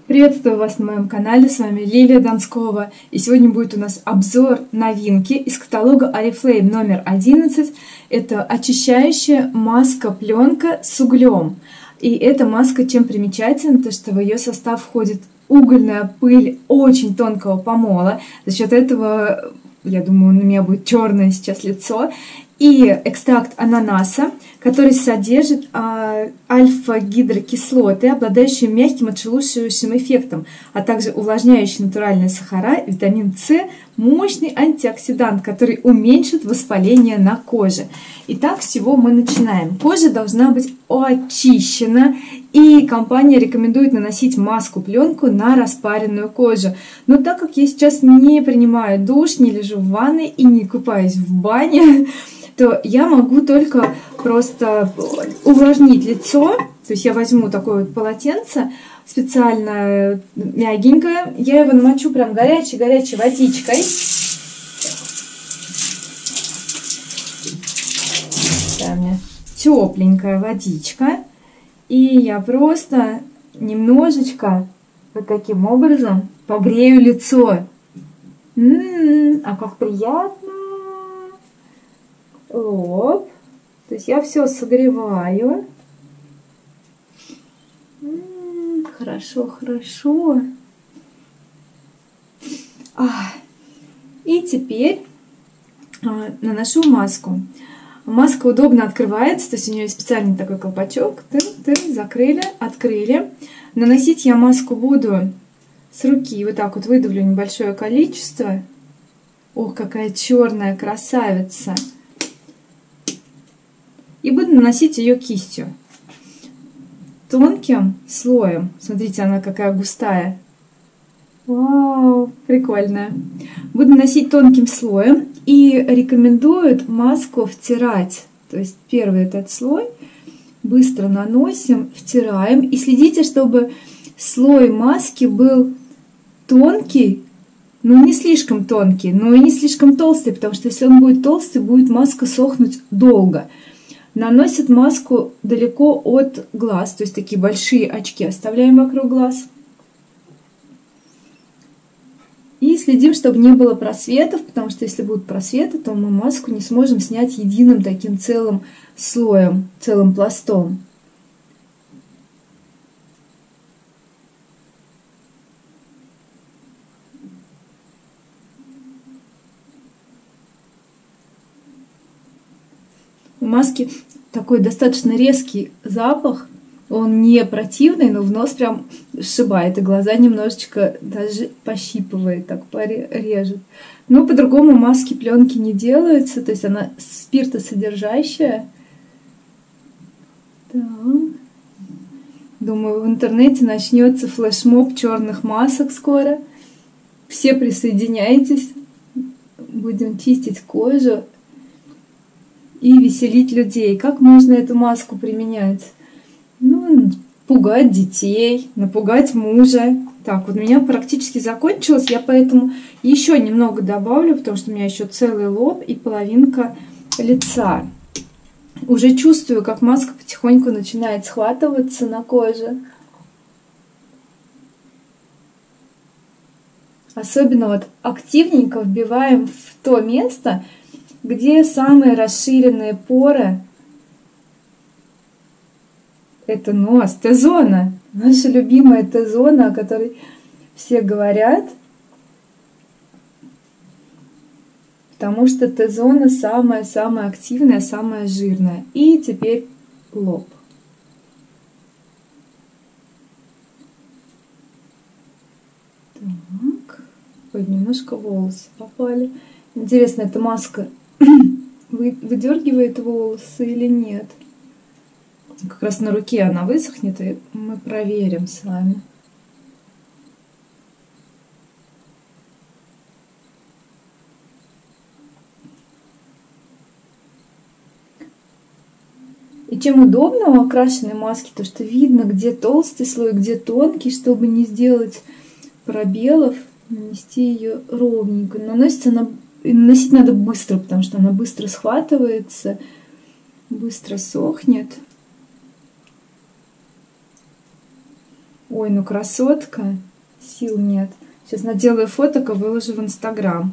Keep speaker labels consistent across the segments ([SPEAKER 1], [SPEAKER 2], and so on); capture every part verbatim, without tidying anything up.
[SPEAKER 1] Приветствую вас на моем канале, с вами Лилия Донскова. И сегодня будет у нас обзор новинки из каталога Oriflame номер одиннадцать. Это очищающая маска-пленка с углем. И эта маска чем примечательна, то что в ее состав входит угольная пыль очень тонкого помола. За счет этого, я думаю, на меня будет черное сейчас лицо. И экстракт ананаса, который содержит а, альфа-гидрокислоты, обладающие мягким отшелушивающим эффектом, а также увлажняющие натуральные сахара, витамин С, мощный антиоксидант, который уменьшит воспаление на коже. Итак, с чего мы начинаем? Кожа должна быть очищена, и компания рекомендует наносить маску-пленку на распаренную кожу. Но так как я сейчас не принимаю душ, не лежу в ванной и не купаюсь в бане, то я могу только просто увлажнить лицо. То есть я возьму такое вот полотенце специально мягенькое, я его намочу прям горячей-горячей водичкой. Там у меня тепленькая водичка. И я просто немножечко вот таким образом погрею лицо. М-м-м, а как приятно! Лоб. То есть я все согреваю. М-м, хорошо, хорошо. А, и теперь а, наношу маску. Маска удобно открывается, то есть у нее есть специальный такой колпачок. Тын-тын, закрыли, открыли. Наносить я маску буду с руки. Вот так вот выдавлю небольшое количество. Ох, какая черная красавица! И буду наносить ее кистью. Тонким слоем. Смотрите, она какая густая. Вау, прикольная. Буду наносить тонким слоем. И рекомендуют маску втирать. То есть первый этот слой быстро наносим, втираем. И следите, чтобы слой маски был тонкий, но не слишком тонкий, но и не слишком толстый. Потому что если он будет толстый, будет маска сохнуть долго. Наносят маску далеко от глаз, то есть такие большие очки оставляем вокруг глаз. И следим, чтобы не было просветов, потому что если будут просветы, то мы маску не сможем снять единым таким целым слоем, целым пластом. У маски такой достаточно резкий запах, он не противный, но в нос прям сшибает, и глаза немножечко даже пощипывает, так порежет. Но по-другому маски пленки не делаются, то есть она спиртосодержащая. Так. Думаю, в интернете начнется флешмоб черных масок скоро. Все присоединяйтесь, будем чистить кожу и веселить людей. Как можно эту маску применять? Ну, пугать детей, напугать мужа. Так, вот у меня практически закончилось, я поэтому еще немного добавлю, потому что у меня еще целый лоб и половинка лица. Уже чувствую, как маска потихоньку начинает схватываться на коже. Особенно вот активненько вбиваем в то место, где самые расширенные поры. Это нос, Т-зона. Наша любимая Т-зона, о которой все говорят. Потому что Т-зона самая-самая активная, самая жирная. И теперь лоб. Так. Ой, немножко волосы попали. Интересно, эта маска выдергивает волосы или нет? Как раз на руке она высохнет, и мы проверим с вами. И чем удобно у окрашенной маски, то что видно, где толстый слой, где тонкий, чтобы не сделать пробелов, нанести ее ровненько. Наносится она, наносить надо быстро, потому что она быстро схватывается, быстро сохнет. Ой, ну красотка. Сил нет. Сейчас наделаю фоток и выложу в Инстаграм.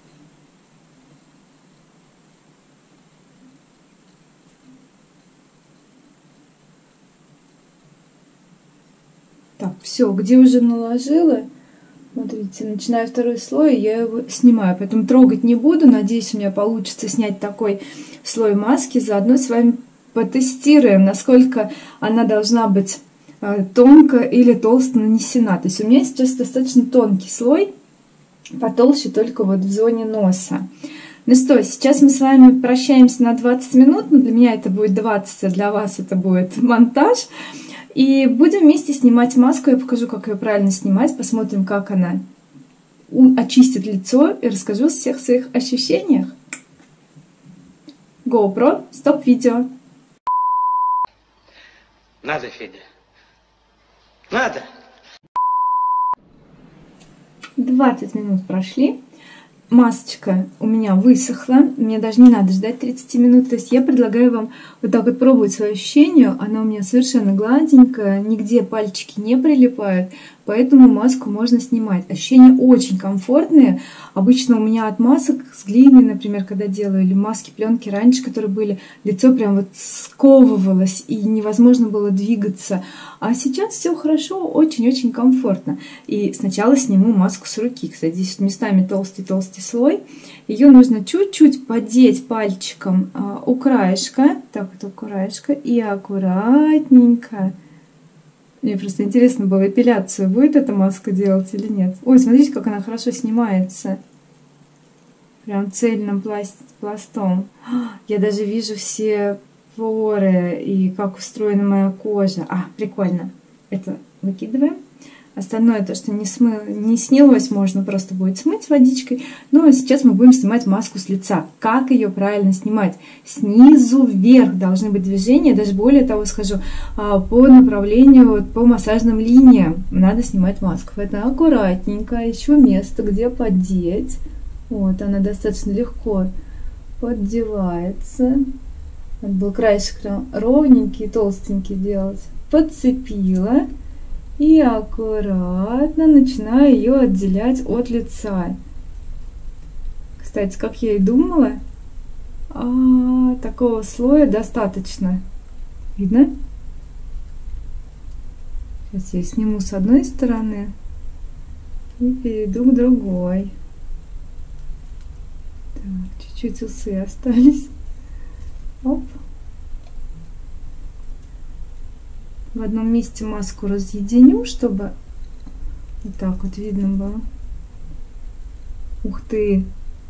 [SPEAKER 1] Так, все, где уже наложила, смотрите, начинаю второй слой, я его снимаю, поэтому трогать не буду. Надеюсь, у меня получится снять такой слой маски. Заодно с вами потестируем, насколько она должна быть тонко или толсто нанесена. То есть у меня сейчас достаточно тонкий слой, потолще только вот в зоне носа. Ну что, сейчас мы с вами прощаемся на двадцать минут, но для меня это будет двадцать, а для вас это будет монтаж. И будем вместе снимать маску. Я покажу, как ее правильно снимать. Посмотрим, как она очистит лицо. И расскажу о всех своих ощущениях. GoPro, стоп видео.
[SPEAKER 2] Надо, Федя. Надо.
[SPEAKER 1] двадцать минут прошли. Масочка у меня высохла, мне даже не надо ждать тридцать минут, то есть я предлагаю вам вот так вот пробовать свои ощущения. Она у меня совершенно гладенькая, нигде пальчики не прилипают, поэтому маску можно снимать. Ощущения очень комфортные. Обычно у меня от масок с глиной, например, когда делаю, или маски пленки раньше, которые были, лицо прям вот сковывалось и невозможно было двигаться. А сейчас все хорошо, очень-очень комфортно. И сначала сниму маску с руки. Кстати, здесь местами толстый-толстый слой. Ее нужно чуть-чуть поддеть пальчиком а, у краешка. Так вот, у краешка. И аккуратненько. Мне просто интересно было, эпиляцию будет эта маска делать или нет. Ой, смотрите, как она хорошо снимается. Прям цельным пластом. Я даже вижу все поры и как устроена моя кожа. А, прикольно. Это выкидываем. Остальное, то, что не, смы... не снялось, можно просто будет смыть водичкой. Ну, а сейчас мы будем снимать маску с лица. Как ее правильно снимать? Снизу вверх должны быть движения. Даже более того скажу, по направлению, по массажным линиям надо снимать маску. Поэтому аккуратненько. Еще место, где поддеть. Вот, она достаточно легко поддевается. Надо было краешек ровненький, толстенький делать. Подцепила. И аккуратно начинаю ее отделять от лица. Кстати, как я и думала, а, такого слоя достаточно. Видно? Сейчас я сниму с одной стороны и перейду к другой. Так, чуть-чуть усы остались. Оп. В одном месте маску разъединю, чтобы вот так вот видно было. Ух ты!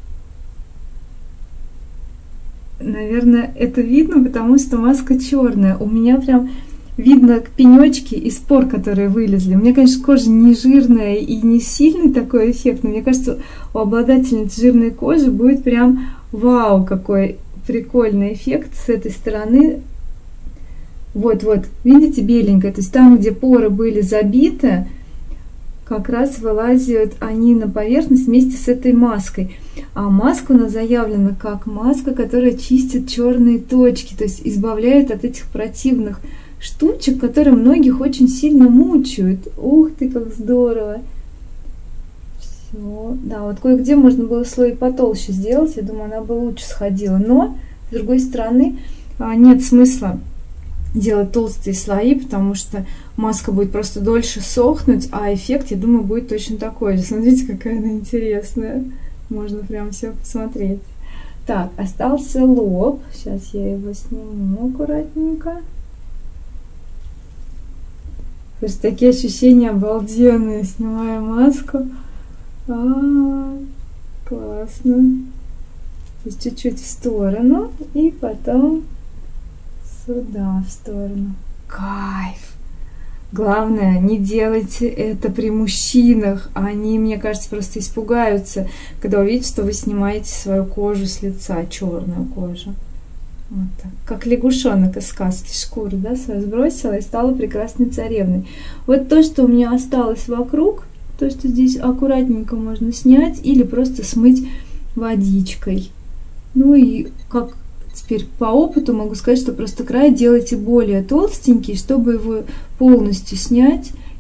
[SPEAKER 1] Наверное, это видно, потому что маска черная. У меня прям видно пенечки и спор, которые вылезли. У меня, конечно, кожа не жирная и не сильный такой эффект, но мне кажется, у обладательницы жирной кожи будет прям вау, какой прикольный эффект с этой стороны. Вот-вот, видите, беленькая, то есть там, где поры были забиты, как раз вылазят они на поверхность вместе с этой маской. А маска у нас заявлена как маска, которая чистит черные точки, то есть избавляет от этих противных штучек, которые многих очень сильно мучают. Ух ты, как здорово! Все, да, вот кое-где можно было слой потолще сделать, я думаю, она бы лучше сходила. Но, с другой стороны, нет смысла делать толстые слои, потому что маска будет просто дольше сохнуть, а эффект, я думаю, будет точно такой же. Смотрите, какая она интересная. Можно прям все посмотреть. Так, остался лоб. Сейчас я его сниму аккуратненько. Просто такие ощущения обалденные. Снимаю маску. А, -а, -а классно. То есть чуть-чуть в сторону и потом сюда, в сторону. Кайф! Главное, не делайте это при мужчинах. Они, мне кажется, просто испугаются, когда увидят, что вы снимаете свою кожу с лица, черную кожу. Вот так. Как лягушонок из сказки, шкуру, да, свою сбросила и стала прекрасной царевной. Вот то, что у меня осталось вокруг, то, что здесь аккуратненько можно снять или просто смыть водичкой. Ну и как теперь по опыту могу сказать, что просто край делайте более толстенький, чтобы его полностью снять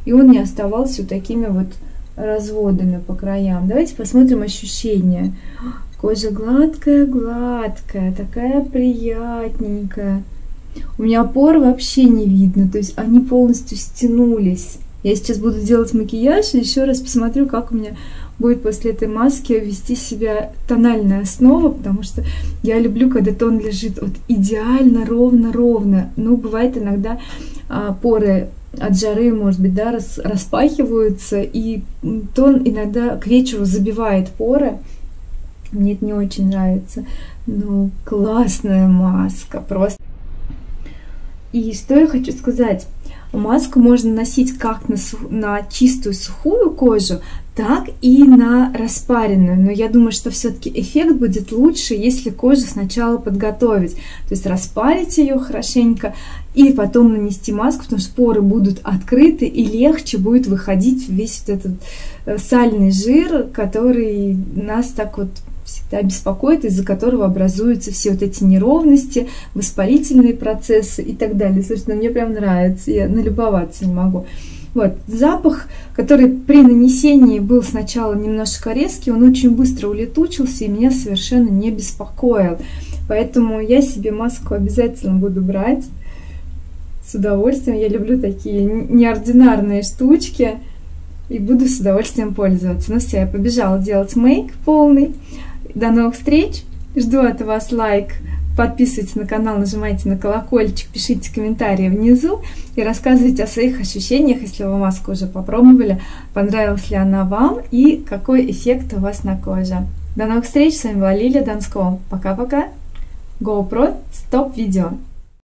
[SPEAKER 1] и он не оставался вот такими вот разводами по краям. Давайте посмотрим ощущения. Кожа гладкая-гладкая, такая приятненькая. У меня пор вообще не видно, то есть они полностью стянулись. Я сейчас буду делать макияж и еще раз посмотрю, как у меня будет после этой маски вести себя тональная основа, потому что я люблю, когда тон лежит вот идеально ровно-ровно. Ну, бывает иногда а, поры от жары, может быть, да, рас, распахиваются, и тон иногда к вечеру забивает поры. Мне это не очень нравится. Ну, классная маска, просто. И что я хочу сказать? Маску можно носить как на, на чистую сухую кожу, так и на распаренную. Но я думаю, что все-таки эффект будет лучше, если кожу сначала подготовить. То есть распарить ее хорошенько и потом нанести маску, потому что поры будут открыты и легче будет выходить весь вот этот сальный жир, который нас так вот всегда беспокоит, из-за которого образуются все вот эти неровности, воспалительные процессы и так далее. Слушайте, ну мне прям нравится, я налюбоваться не могу. Вот, запах, который при нанесении был сначала немножко резкий, он очень быстро улетучился и меня совершенно не беспокоил. Поэтому я себе маску обязательно буду брать с удовольствием. Я люблю такие неординарные штучки и буду с удовольствием пользоваться. Ну все, я побежала делать мейк полный. До новых встреч! Жду от вас лайк, подписывайтесь на канал, нажимайте на колокольчик, пишите комментарии внизу и рассказывайте о своих ощущениях, если вы маску уже попробовали, понравилась ли она вам и какой эффект у вас на коже. До новых встреч! С вами была Лилия Донскова. Пока-пока! GoPro стоп видео!